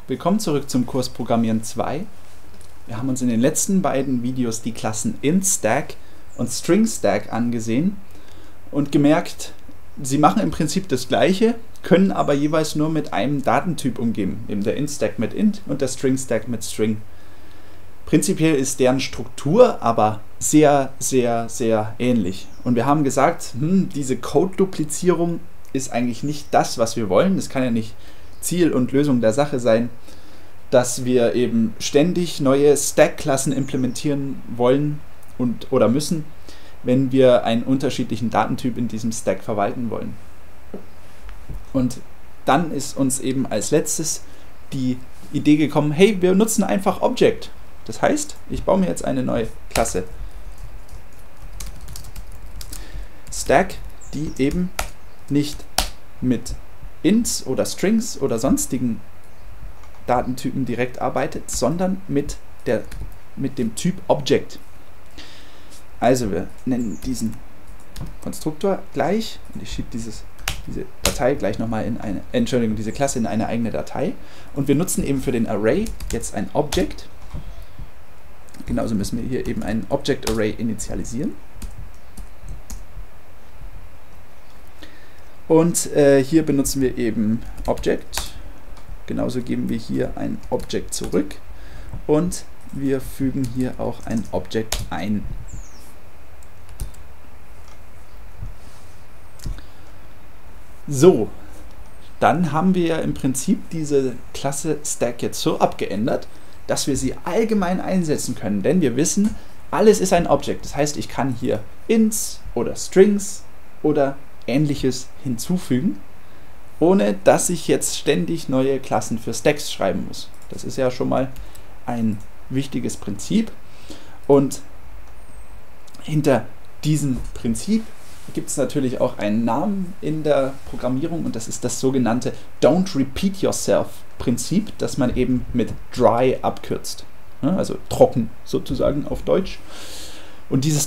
Willkommen zurück zum Kurs Programmieren 2. Wir haben uns in den letzten beiden Videos die Klassen IntStack und StringStack angesehen und gemerkt, sie machen im Prinzip das Gleiche, können aber jeweils nur mit einem Datentyp umgehen, eben der IntStack mit Int und der StringStack mit String. Prinzipiell ist deren Struktur aber sehr ähnlich. Und wir haben gesagt, diese Code-Duplizierung ist eigentlich nicht das, was wir wollen. Das kann ja nicht Ziel und Lösung der Sache sein, dass wir eben ständig neue Stack-Klassen implementieren wollen oder müssen, wenn wir einen unterschiedlichen Datentyp in diesem Stack verwalten wollen. Und dann ist uns eben als letztes die Idee gekommen, hey, wir nutzen einfach Object. Das heißt, ich baue mir jetzt eine neue Klasse Stack, die eben nicht mit Ints oder Strings oder sonstigen Datentypen direkt arbeitet, sondern mit dem Typ Object. Also wir nennen diesen Konstruktor gleich und ich schiebe diese Datei gleich nochmal in eine, diese Klasse in eine eigene Datei und wir nutzen eben für den Array jetzt ein Object. Genauso müssen wir hier eben ein Object Array initialisieren. Und hier benutzen wir eben Object. Genauso geben wir hier ein Object zurück und wir fügen hier auch ein Object ein. So, dann haben wir ja im Prinzip diese Klasse Stack jetzt so abgeändert, dass wir sie allgemein einsetzen können, denn wir wissen, alles ist ein Object. Das heißt, ich kann hier Ints oder Strings oder Ähnliches hinzufügen, ohne dass ich jetzt ständig neue Klassen für Stacks schreiben muss. Das ist ja schon mal ein wichtiges Prinzip. Und hinter diesem Prinzip gibt es natürlich auch einen Namen in der Programmierung und das ist das sogenannte Don't Repeat Yourself Prinzip, das man eben mit dry abkürzt. Also trocken sozusagen auf Deutsch. Und dieses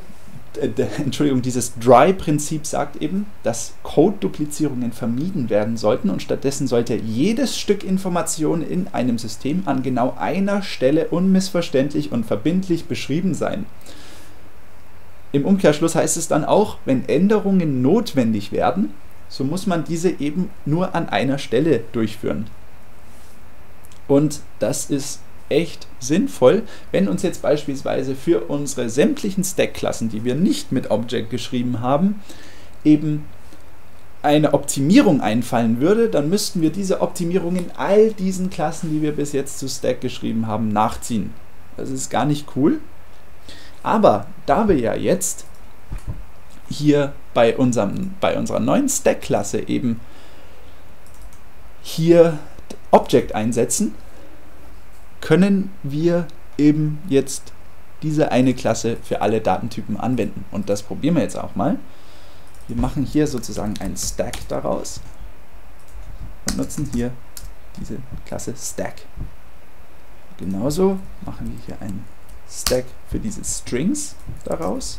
Dry-Prinzip sagt eben, dass Code-Duplizierungen vermieden werden sollten und stattdessen sollte jedes Stück Information in einem System an genau einer Stelle unmissverständlich und verbindlich beschrieben sein. Im Umkehrschluss heißt es dann auch, wenn Änderungen notwendig werden, so muss man diese eben nur an einer Stelle durchführen. Und das ist echt sinnvoll, wenn uns jetzt beispielsweise für unsere sämtlichen Stack-Klassen, die wir nicht mit Object geschrieben haben, eben eine Optimierung einfallen würde, dann müssten wir diese Optimierung in all diesen Klassen, die wir bis jetzt zu Stack geschrieben haben, nachziehen. Das ist gar nicht cool. Aber da wir ja jetzt hier bei unserer neuen Stack-Klasse eben hier Object einsetzen, können wir eben jetzt diese eine Klasse für alle Datentypen anwenden. Und das probieren wir jetzt auch mal. Wir machen hier sozusagen einen Stack daraus und nutzen hier diese Klasse Stack. Genauso machen wir hier einen Stack für diese Strings daraus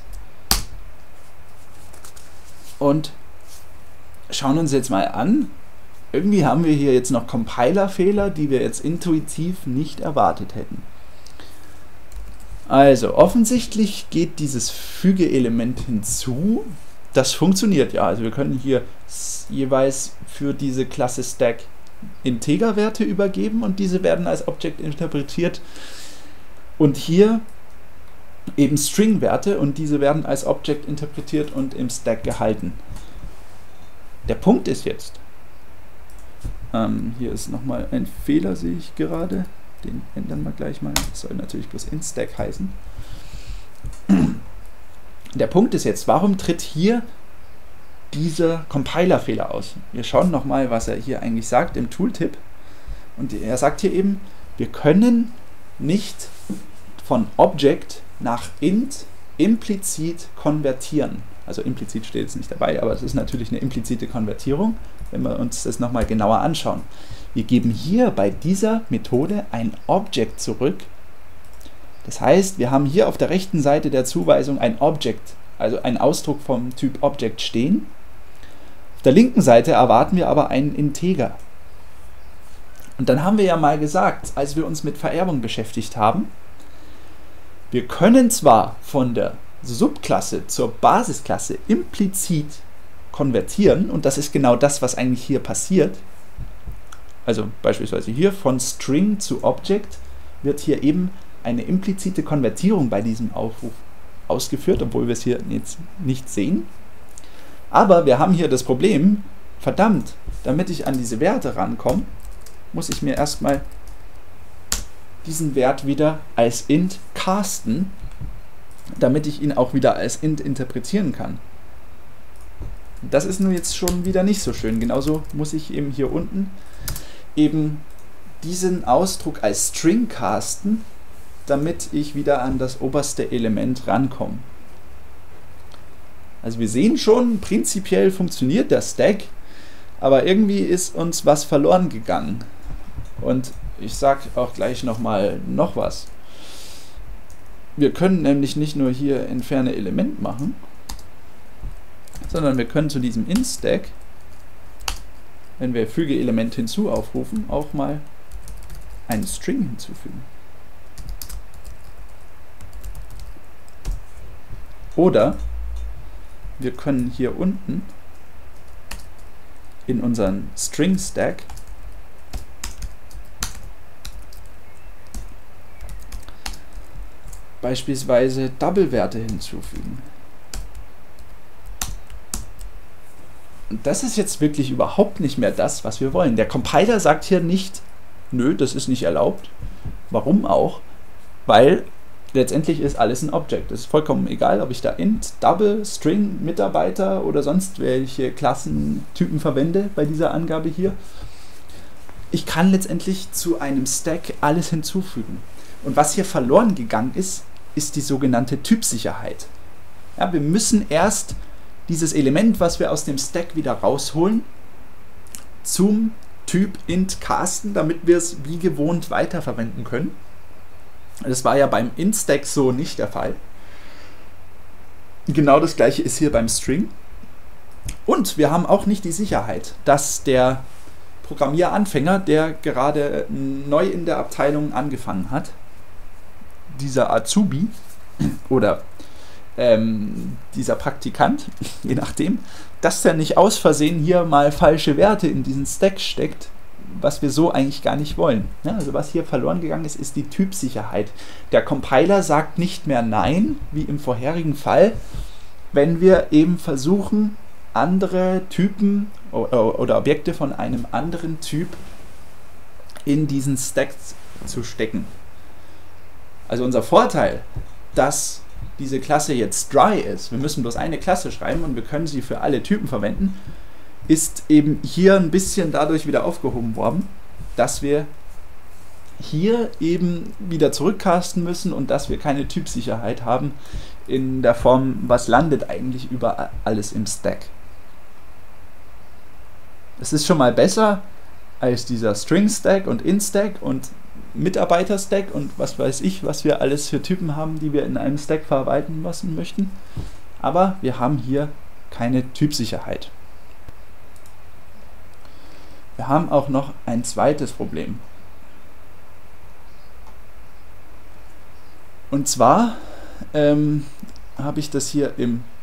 und schauen uns jetzt mal an. Irgendwie haben wir hier jetzt noch Compiler-Fehler, die wir jetzt intuitiv nicht erwartet hätten. Also offensichtlich geht dieses Fügeelement hinzu. Das funktioniert ja. Also wir können hier jeweils für diese Klasse Stack Integerwerte übergeben und diese werden als Object interpretiert. Und hier eben String-Werte und diese werden als Object interpretiert und im Stack gehalten. Der Punkt ist jetzt, hier ist nochmal ein Fehler, sehe ich gerade. Den ändern wir gleich mal. Das soll natürlich bloß IntStack heißen. Der Punkt ist jetzt, warum tritt hier dieser Compiler-Fehler aus? Wir schauen nochmal, was er hier eigentlich sagt im Tooltip. Und er sagt hier eben, wir können nicht von Object nach Int implizit konvertieren. Also implizit steht jetzt nicht dabei, aber es ist natürlich eine implizite Konvertierung, wenn wir uns das nochmal genauer anschauen. Wir geben hier bei dieser Methode ein Object zurück. Das heißt, wir haben hier auf der rechten Seite der Zuweisung ein Object, also einen Ausdruck vom Typ Object stehen. Auf der linken Seite erwarten wir aber einen Integer. Und dann haben wir ja mal gesagt, als wir uns mit Vererbung beschäftigt haben, wir können zwar von der Subklasse zur Basisklasse implizit konvertieren, und das ist genau das, was eigentlich hier passiert. Also beispielsweise hier von String zu Object wird hier eben eine implizite Konvertierung bei diesem Aufruf ausgeführt, obwohl wir es hier jetzt nicht sehen. Aber wir haben hier das Problem, verdammt, damit ich an diese Werte rankomme, muss ich mir erstmal diesen Wert wieder als int casten, damit ich ihn auch wieder als int interpretieren kann. Das ist nun jetzt schon wieder nicht so schön. Genauso muss ich eben hier unten eben diesen Ausdruck als String casten, damit ich wieder an das oberste Element rankomme. Also wir sehen schon, prinzipiell funktioniert der Stack, aber irgendwie ist uns was verloren gegangen. Und ich sage auch gleich noch was. Wir können nämlich nicht nur hier entferne Element machen, sondern wir können zu diesem InStack, wenn wir Füge-Element hinzu aufrufen, auch mal einen String hinzufügen. Oder wir können hier unten in unseren String-Stack beispielsweise Double-Werte hinzufügen. Und das ist jetzt wirklich überhaupt nicht mehr das, was wir wollen. Der Compiler sagt hier nicht, nö, das ist nicht erlaubt. Warum auch? Weil letztendlich ist alles ein Object. Es ist vollkommen egal, ob ich da int, double, string, Mitarbeiter oder sonst welche Klassentypen verwende bei dieser Angabe hier. Ich kann letztendlich zu einem Stack alles hinzufügen. Und was hier verloren gegangen ist, ist die sogenannte Typsicherheit. Ja, wir müssen erst dieses Element, was wir aus dem Stack wieder rausholen, zum Typ int casten, damit wir es wie gewohnt weiterverwenden können. Das war ja beim int-Stack so nicht der Fall. Genau das gleiche ist hier beim String. Und wir haben auch nicht die Sicherheit, dass der Programmieranfänger, der gerade neu in der Abteilung angefangen hat, dieser Azubi oder dieser Praktikant, je nachdem, dass der nicht aus Versehen hier mal falsche Werte in diesen Stack steckt, was wir so eigentlich gar nicht wollen. Ja, also was hier verloren gegangen ist, ist die Typsicherheit. Der Compiler sagt nicht mehr Nein, wie im vorherigen Fall, wenn wir eben versuchen, andere Typen oder Objekte von einem anderen Typ in diesen Stack zu stecken. Also unser Vorteil, dass diese Klasse jetzt dry ist, wir müssen bloß eine Klasse schreiben und wir können sie für alle Typen verwenden, ist eben hier ein bisschen dadurch wieder aufgehoben worden, dass wir hier eben wieder zurückcasten müssen und dass wir keine Typsicherheit haben in der Form, was landet eigentlich über alles im Stack. Es ist schon mal besser als dieser String-Stack und In-Stack und Mitarbeiter-Stack und was weiß ich, was wir alles für Typen haben, die wir in einem Stack verwalten lassen möchten. Aber wir haben hier keine Typsicherheit. Wir haben auch noch ein zweites Problem. Und zwar habe ich das hier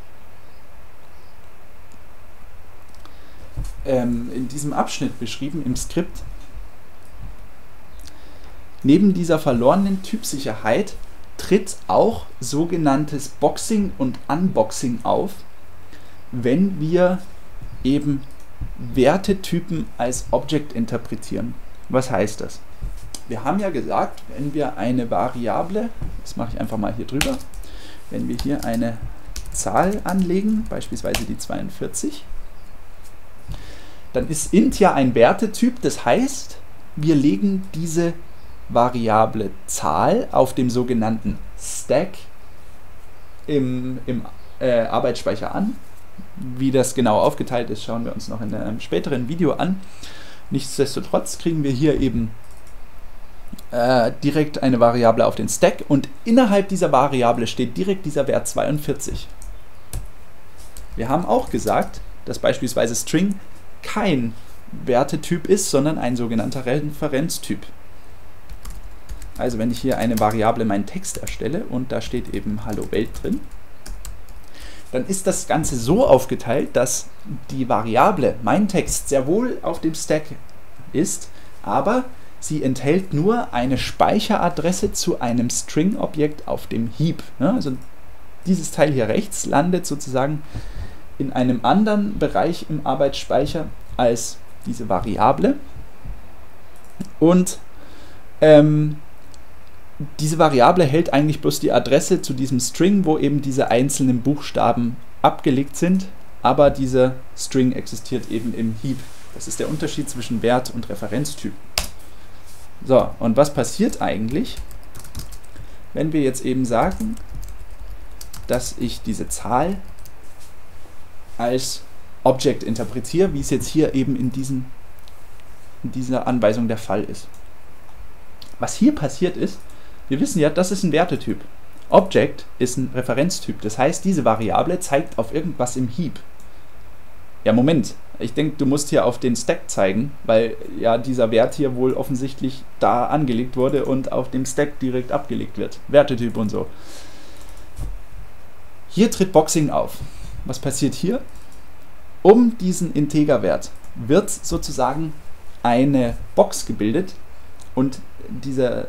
in diesem Abschnitt beschrieben, im Skript. Neben dieser verlorenen Typsicherheit tritt auch sogenanntes Boxing und Unboxing auf, wenn wir eben Wertetypen als Object interpretieren. Was heißt das? Wir haben ja gesagt, wenn wir eine Variable, das mache ich einfach mal hier drüber, wenn wir hier eine Zahl anlegen, beispielsweise die 42, dann ist int ja ein Wertetyp, das heißt, wir legen diese Variable Zahl auf dem sogenannten Stack im Arbeitsspeicher an. Wie das genau aufgeteilt ist, schauen wir uns noch in einem späteren Video an. Nichtsdestotrotz kriegen wir hier eben direkt eine Variable auf den Stack und innerhalb dieser Variable steht direkt dieser Wert 42. Wir haben auch gesagt, dass beispielsweise String kein Wertetyp ist, sondern ein sogenannter Referenztyp. Also wenn ich hier eine Variable meinen Text erstelle und da steht eben Hallo Welt drin, dann ist das Ganze so aufgeteilt, dass die Variable mein Text sehr wohl auf dem Stack ist, aber sie enthält nur eine Speicheradresse zu einem String-Objekt auf dem Heap. Also dieses Teil hier rechts landet sozusagen in einem anderen Bereich im Arbeitsspeicher als diese Variable. Und diese Variable hält eigentlich bloß die Adresse zu diesem String, wo eben diese einzelnen Buchstaben abgelegt sind, aber dieser String existiert eben im Heap. Das ist der Unterschied zwischen Wert und Referenztyp. So, und was passiert eigentlich, wenn wir jetzt eben sagen, dass ich diese Zahl als Object interpretiere, wie es jetzt hier eben in dieser Anweisung der Fall ist. Was hier passiert ist, wir wissen ja, das ist ein Wertetyp. Object ist ein Referenztyp. Das heißt, diese Variable zeigt auf irgendwas im Heap. Ja, Moment. Ich denke, du musst hier auf den Stack zeigen, weil ja dieser Wert hier wohl offensichtlich da angelegt wurde und auf dem Stack direkt abgelegt wird. Wertetyp und so. Hier tritt Boxing auf. Was passiert hier? Um diesen Integerwert wird sozusagen eine Box gebildet und diese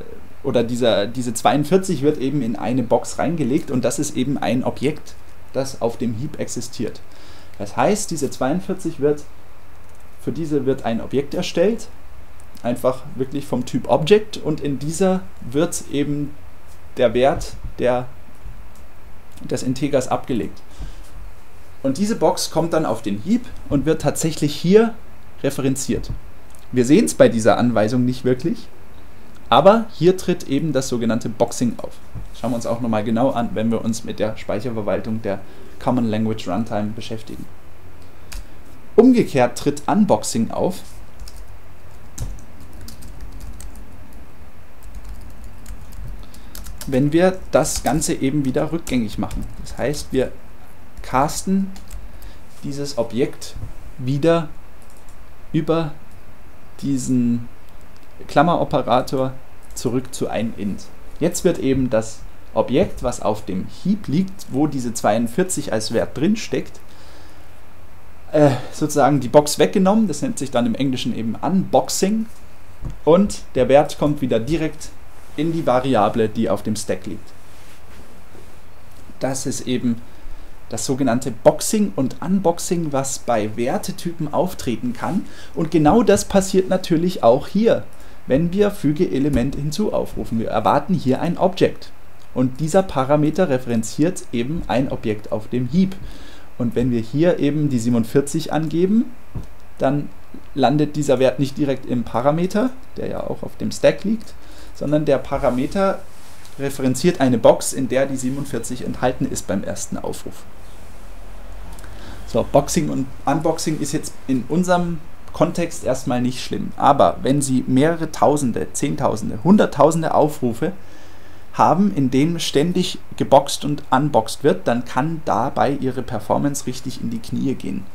42 wird eben in eine Box reingelegt und das ist eben ein Objekt, das auf dem Heap existiert. Das heißt, diese 42 für diese wird ein Objekt erstellt, einfach wirklich vom Typ Object und in dieser wird eben der Wert des Integers abgelegt. Und diese Box kommt dann auf den Heap und wird tatsächlich hier referenziert. Wir sehen es bei dieser Anweisung nicht wirklich, aber hier tritt eben das sogenannte Boxing auf. Schauen wir uns auch nochmal genau an, wenn wir uns mit der Speicherverwaltung der Common Language Runtime beschäftigen. Umgekehrt tritt Unboxing auf, wenn wir das Ganze eben wieder rückgängig machen. Das heißt, wir casten dieses Objekt wieder über diesen Klammeroperator zurück zu ein int. Jetzt wird eben das Objekt, was auf dem Heap liegt, wo diese 42 als Wert drin steckt, sozusagen die Box weggenommen. Das nennt sich dann im Englischen eben Unboxing und der Wert kommt wieder direkt in die Variable, die auf dem Stack liegt. Das ist eben das sogenannte Boxing und Unboxing, was bei Wertetypen auftreten kann. Und genau das passiert natürlich auch hier, wenn wir Fügeelemente hinzu aufrufen. Wir erwarten hier ein Object. Und dieser Parameter referenziert eben ein Objekt auf dem Heap. Und wenn wir hier eben die 47 angeben, dann landet dieser Wert nicht direkt im Parameter, der ja auch auf dem Stack liegt, sondern der Parameter referenziert eine Box, in der die 47 enthalten ist beim ersten Aufruf. So, Boxing und Unboxing ist jetzt in unserem Kontext erstmal nicht schlimm. Aber wenn Sie mehrere Tausende, Zehntausende, Hunderttausende Aufrufe haben, in denen ständig geboxt und unboxed wird, dann kann dabei Ihre Performance richtig in die Knie gehen.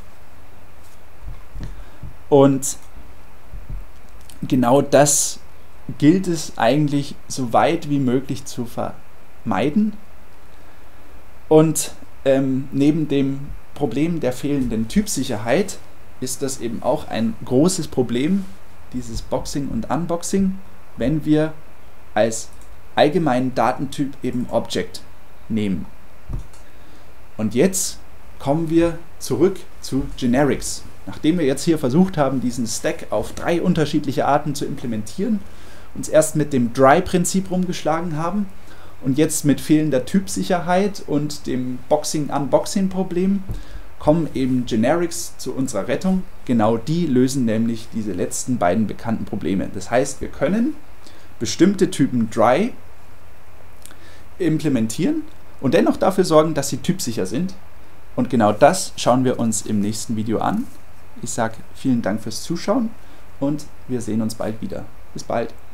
Und genau das gilt es eigentlich so weit wie möglich zu vermeiden. Und neben dem Problem der fehlenden Typsicherheit ist das eben auch ein großes Problem, dieses Boxing und Unboxing, wenn wir als allgemeinen Datentyp eben Object nehmen. Und jetzt kommen wir zurück zu Generics. Nachdem wir jetzt hier versucht haben, diesen Stack auf 3 unterschiedliche Arten zu implementieren, uns erst mit dem Dry-Prinzip rumgeschlagen haben und jetzt mit fehlender Typsicherheit und dem Boxing-Unboxing-Problem, kommen eben Generics zu unserer Rettung. Genau die lösen nämlich diese letzten beiden bekannten Probleme. Das heißt, wir können bestimmte Typen Dry implementieren und dennoch dafür sorgen, dass sie typsicher sind. Und genau das schauen wir uns im nächsten Video an. Ich sage vielen Dank fürs Zuschauen und wir sehen uns bald wieder. Bis bald.